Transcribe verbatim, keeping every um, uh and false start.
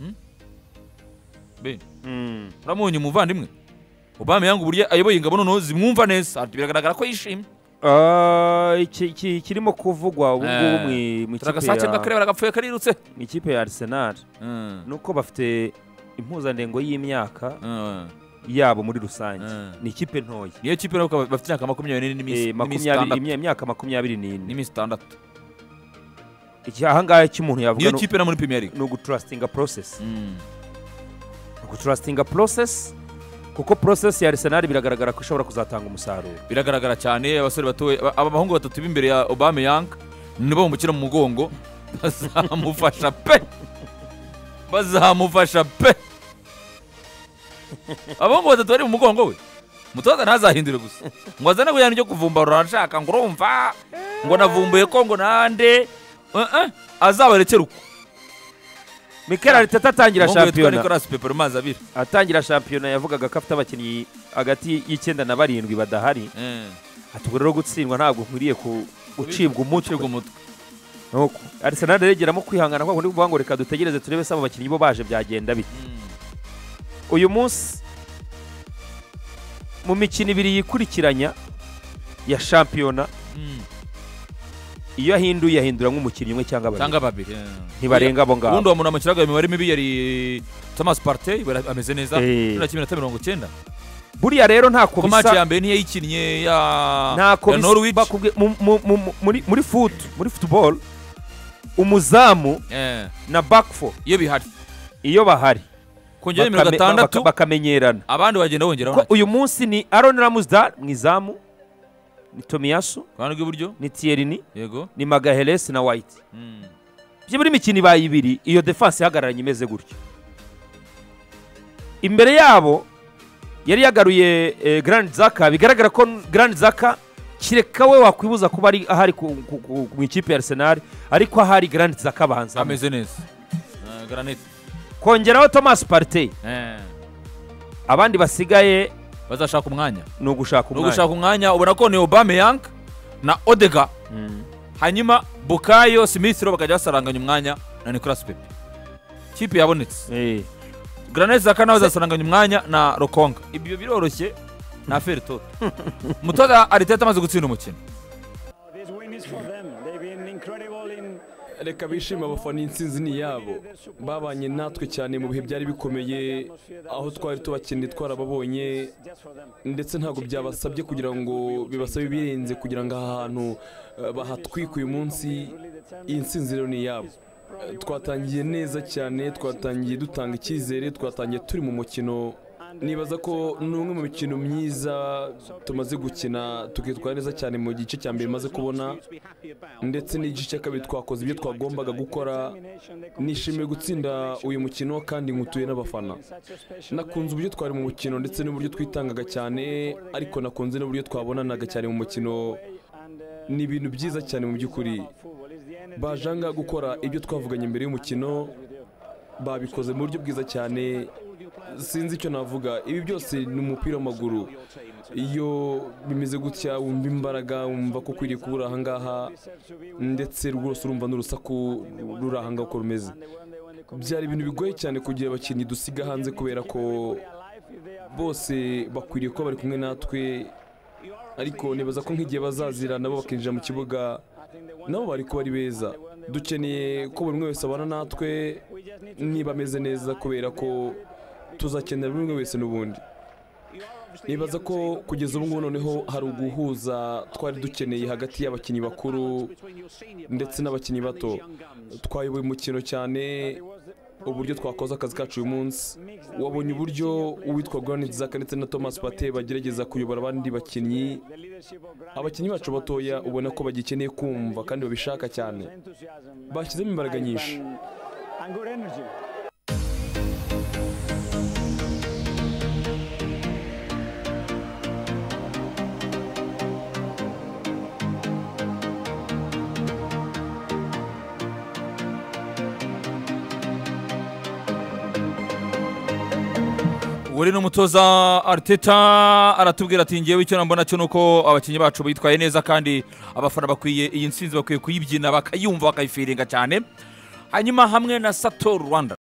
be uramunye umuvandimwe Obama yangu burya ayoboye ingabo noneho zimwumva neza biragaragara ko yishimye ah iki kirimo kuvugwa ubu ngubu mu ikipe ya Karere baragapfuye karirutse mu ikipe ya Arsenal nuko bafite impuzandengo y'imyaka yabo muri rusange ni ikipe ntoya niyo kipe rero bafite imyaka makumyabiri n'imyaka imyaka makumyabiri n'ine standard iki ahangaye cy'umuntu yavuga niyo kipe na muri Premier League no gutrustinga process gutrustinga process kuko process ya Arsenal biragaragara ko ishobora kuzatanga umusaruro biragaragara cyane abasore batowe abahungu batatu b'imbere ya Obama Young nibo mukira mu mugongo bazamufasha pe bazamufasha pe abahungu batatu bari mu mugongo we mutoza ntazahindure gusa ngo azana kuyana cyo kuvumba uranshaka ngo urumva ngo navumbuye ko ngo nande eh eh azabarekera uko Mikel Arteta atangira shampiyona atangira shampiyona yavugaga ko afite abakinnyi hagati y'icyenda na barindwi badahari atubwo rero gutsindwa ntabwo nkwiriye gucibwa umutwe nuko Arsenal regeramo kwihangana kwa kundi kuvuga ngo reka dutegereze turebe saba abakinnyi bo baje byagenda bite uyu munsi mu mikino ibiri yikurikiranya ya shampiyona iyo ahinduye ahindura nk'umukinnyi umwe cyangwa babiri cyangwa babiri ntibarenga abo ngabo ubundi wa muntu amakiraga imibare mibi yari Thomas Partey ameze neza na kimwe na mirongo icyenda buriya rero ntako bisa match ya mbere niyo yikinnye ya Norwich muri muri foot muri football umuzamu na back four iyo bihari iyo bahari kongera mirongo itandatu bakamenyerana abandi bagenda bongeraho uyu munsi ni Aaron Ramsdale mwizamu ni Tomiyasu kandi bw'iburyo ni Tierney yego ni Magalhaes na White byo muri mikino ibaye ibiri iyo defense ihagararanye imeze gutyo imbere yabo yari yagaruye Granit Xhaka bigaragara ko Granit Xhaka kireka we wakwibuza kuba ari ahari mu ikipe ya Arsenal ariko ahari Granit Xhaka banza ameze neza Granit kongeraho Thomas Partey abandi basigaye bazashaka umwanya no gushaka umwanya no gushaka umwanya ubona ko ni Obama Young na Odega hanyuma Bukayo Smith ro bakajya basaranganya umwanya na Nicolas Pepe kipe yabonetse eh Granit Xhaka nawe zasaranganya umwanya na Rokonga ibyo biroroshye na affaire toto mutoza Arteta amaze gutsinda umukino reka bishima abafana insinzi ni yabo babanye natwe cyane mu bihe byari bikomeye aho twari tubakindi twarababonye ndetse ntabwo byabasabye kugira ngo bibasabe birenze kugira ngo aha hantu bahatwike uyu munsi insinzi rero ni yabo twatangiye neza cyane twatangiye dutanga icyizere twatangiye turi mu mukino nibaza ko n'umwe mu mikino myiza tumaze gukina tukitwara neza cyane mu gice cya mbere maze kubona ndetse n'igice cya kabiri twakoze ibyo twagombaga gukora nishimiye gutsinda uyu mukino kandi nkutuye n'abafana nakunze uburyo twari mu mukino ndetse n'uburyo twitangaga cyane ariko nakunze n'uburyo twabonanaga cyane mu mukino ni ibintu byiza cyane mu by'ukuri bajanga gukora ibyo twavuganye imbere y'umukino babikoze mu buryo bwiza cyane sinzi icyo navuga ibi byose ni umupira w'amaguru iyo bimeze gutya wumva imbaraga wumva ko ukwiriye kubura ahangaha ndetse rwose urumva n'urusaku ruri ahangaha uko rumeze byari ibintu bigoye cyane kugira abakinnyi dusiga hanze kubera ko bose bakwiriye kuba bari kumwe natwe ariko nibaza ko nk'igihe bazazira nabo bakinjira mu kibuga nabo bari kuba ari beza dukeneye ko buri umwe wese abana natwe niba ameze neza kubera ko tuzakenera buri umwe wese n'ubundi nibaza ko kugeza ubu ngubu noneho hari uguhuza twari dukeneye hagati y'abakinnyi bakuru ndetse n'abakinnyi bato twayoboye umukino cyane uburyo twakoze akazi kacu uyu munsi wabonye uburyo uwitwa Granit Xhaka ndetse na Thomas Partey bagerageza kuyobora abandi bakinnyi abakinnyi bacu batoya ubona ko bagikeneye kumva kandi babishaka cyane bashyizemo imbaraga nyinshi Uri n'umutoza Arteta aratubwira ati ngiye wicyo nambona cyo nuko abakinnyi bacu bitwaye neza kandi abafana bakwiye iyi nsinzi bakwiye kuyibyina bakayumva bakayifiringa cyane hanyuma hamwe na Sato Rwanda